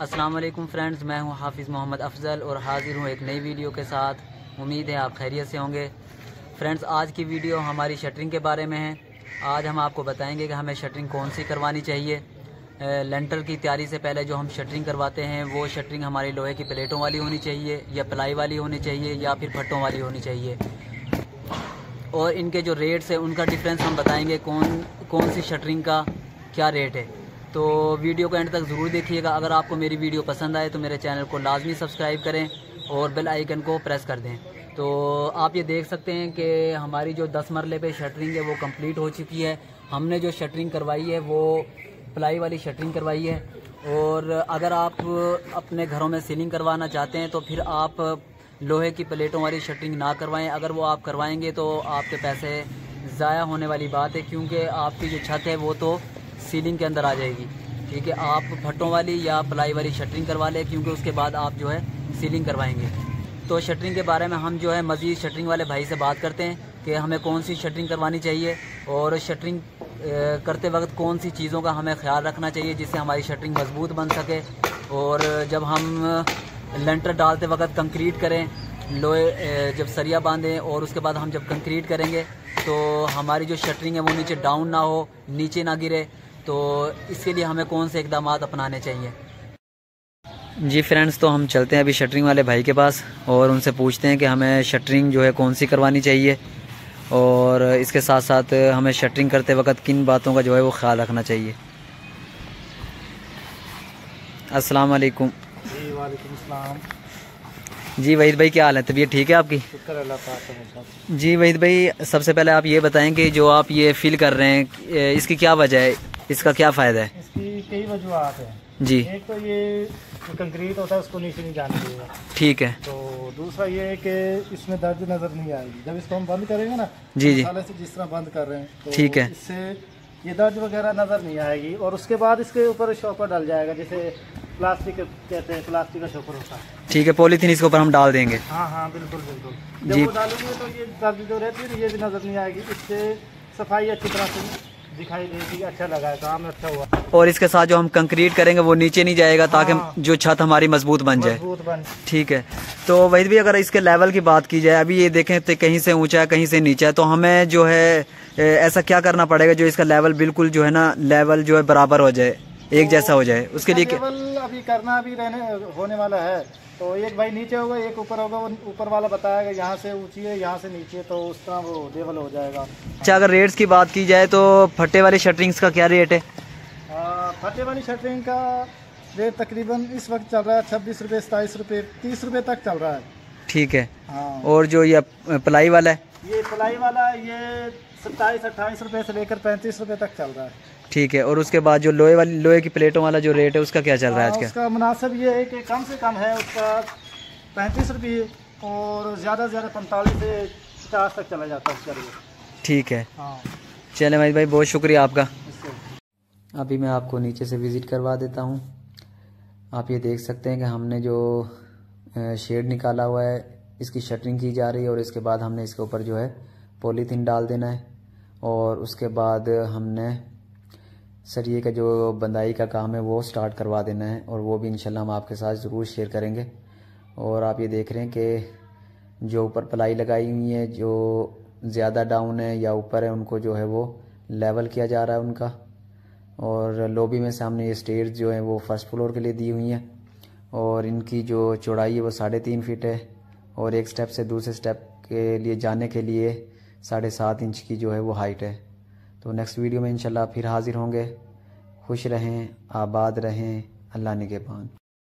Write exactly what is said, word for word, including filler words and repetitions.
अस्सलाम वालेकुम फ्रेंड्स, मैं हूं हाफिज़ मोहम्मद अफजल और हाज़िर हूं एक नई वीडियो के साथ। उम्मीद है आप खैरियत से होंगे। फ्रेंड्स, आज की वीडियो हमारी शटरिंग के बारे में है। आज हम आपको बताएंगे कि हमें शटरिंग कौन सी करवानी चाहिए। लेंटर की तैयारी से पहले जो हम शटरिंग करवाते हैं वो शटरिंग हमारी लोहे की प्लेटों वाली होनी चाहिए या प्लाई वाली होनी चाहिए या फिर फट्टों वाली होनी चाहिए। और इनके जो रेट्स है उनका डिफरेंस हम बताएंगे, कौन कौन सी शटरिंग का क्या रेट है। तो वीडियो को एंड तक ज़रूर देखिएगा। अगर आपको मेरी वीडियो पसंद आए तो मेरे चैनल को लाजमी सब्सक्राइब करें और बेल आइकन को प्रेस कर दें। तो आप ये देख सकते हैं कि हमारी जो दस मरले पे शटरिंग है वो कंप्लीट हो चुकी है। हमने जो शटरिंग करवाई है वो प्लाई वाली शटरिंग करवाई है। और अगर आप अपने घरों में सीलिंग करवाना चाहते हैं तो फिर आप लोहे की प्लेटों वाली शटरिंग ना करवाएं। अगर वो आप करवाएंगे तो आपके पैसे ज़ाया होने वाली बात है, क्योंकि आपकी जो छत है वो तो सीलिंग के अंदर आ जाएगी। ठीक है, आप फट्टों वाली या प्लाई वाली शटरिंग करवा लें, क्योंकि उसके बाद आप जो है सीलिंग करवाएंगे। तो शटरिंग के बारे में हम जो है मज़ीद शटरिंग वाले भाई से बात करते हैं कि हमें कौन सी शटरिंग करवानी चाहिए और शटरिंग करते वक्त कौन सी चीज़ों का हमें ख्याल रखना चाहिए जिससे हमारी शटरिंग मजबूत बन सके। और जब हम लेंटर डालते वक्त कंक्रीट करें, लोहे जब सरिया बांधें और उसके बाद हम जब कंक्रीट करेंगे तो हमारी जो शटरिंग है वो नीचे डाउन ना हो, नीचे ना गिरे। तो इसके लिए हमें कौन से इकदाम अपनाने चाहिए। जी फ्रेंड्स, तो हम चलते हैं अभी शटरिंग वाले भाई के पास और उनसे पूछते हैं कि हमें शटरिंग जो है कौन सी करवानी चाहिए और इसके साथ साथ हमें शटरिंग करते वक्त किन बातों का जो है वो ख्याल रखना चाहिए। अस्सलाम वालेकुम। जी वालेकुम अस्सलाम। जी वहीद भाई, क्या हाल है? तबीयत ठीक है आपकी? शुक्र अल्लाह पाक का। जी वहीद भाई, सबसे पहले आप ये बताएं कि जो आप ये फील कर रहे हैं इसकी क्या वजह है, इसका क्या फ़ायदा है? इसकी कई वजूहत हैं जी। एक तो ये कंक्रीट होता है उसको नीचे नहीं जाने देगा। ठीक है। तो दूसरा ये है कि इसमें दर्द नज़र नहीं आएगी जब इसको हम बंद करेंगे ना। जी जी। मसाले से जिस तरह बंद कर रहे हैं तो ठीक है, इससे ये दर्द वगैरह नज़र नहीं आएगी। और उसके बाद इसके ऊपर शॉपर डल जाएगा, जैसे प्लास्टिक कहते हैं, प्लास्टिक का शॉपर होता है। ठीक है, पॉलीथीन इसके ऊपर हम डाल देंगे। हाँ हाँ बिल्कुल बिल्कुल। जब जी। वो डालेंगे तो ये दर्द जो रहती है ये भी नज़र नहीं आएगी। इससे सफाई अच्छी तरह से दिखाई देगी। अच्छा लगा है, काम अच्छा हुआ। और इसके साथ जो हम कंक्रीट करेंगे वो नीचे नहीं जाएगा, ताकि हाँ, जो छत हमारी मजबूत बन जाए। मजबूत बन। ठीक है। तो वही भी अगर इसके लेवल की बात की जाए, अभी ये देखें तो कहीं से ऊंचा है कहीं से नीचा है, तो हमें जो है ऐसा क्या करना पड़ेगा जो इसका लेवल बिल्कुल जो है ना लेवल जो है बराबर हो जाए, एक तो जैसा हो जाए। उसके लिए लेवल अभी करना अभी रहने होने वाला है। तो एक भाई नीचे होगा, एक ऊपर होगा। वो ऊपर वाला बताएगा यहाँ से ऊंची है, यहाँ से नीचे है, तो उस तरह वो लेवल हो जाएगा। अच्छा, अगर रेट्स की बात की जाए तो फट्टे वाली शटरिंग्स का क्या रेट है? फटे वाली शटरिंग का रेट तकरीबन इस वक्त चल रहा है छब्बीस रुपये, सताईस रुपये, तीस रुपये तक चल रहा है। ठीक है। हाँ। और जो ये प्लाई वाला है? ये प्लाई वाला ये सत्ताईस अट्ठाईस रुपये से लेकर पैंतीस रुपये तक चल रहा है। ठीक है। और उसके बाद जो लोहे वाली लोहे की प्लेटों वाला जो रेट है उसका क्या चल रहा है आज का? उसका मुनासिब ये है कि कम से कम है उसका पैंतीस रुपये और ज़्यादा से ज़्यादा पैंतालीस से पचास तक चला जाता है उसका रेट। ठीक है। हाँ। चले भाई भाई, बहुत शुक्रिया आपका। अभी मैं आपको नीचे से विज़िट करवा देता हूँ। आप ये देख सकते हैं कि हमने जो शेड निकाला हुआ है इसकी शटरिंग की जा रही है और इसके बाद हमने इसके ऊपर जो है पॉलीथीन डाल देना है और उसके बाद हमने सरिये का जो बंदाई का काम है वो स्टार्ट करवा देना है और वो भी इंशाल्लाह हम आपके साथ ज़रूर शेयर करेंगे। और आप ये देख रहे हैं कि जो ऊपर प्लाई लगाई हुई है जो ज़्यादा डाउन है या ऊपर है उनको जो है वो लेवल किया जा रहा है उनका। और लॉबी में सामने ये स्टेयर्स जो हैं वो फर्स्ट फ्लोर के लिए दी हुई हैं और इनकी जो चौड़ाई है वो साढ़े तीन फीट है और एक स्टेप से दूसरे स्टेप के लिए जाने के लिए साढ़े सात इंच की जो है वो हाइट है। तो नेक्स्ट वीडियो में इंशाल्लाह फिर हाजिर होंगे। खुश रहें, आबाद रहें, अल्लाह निगहबान।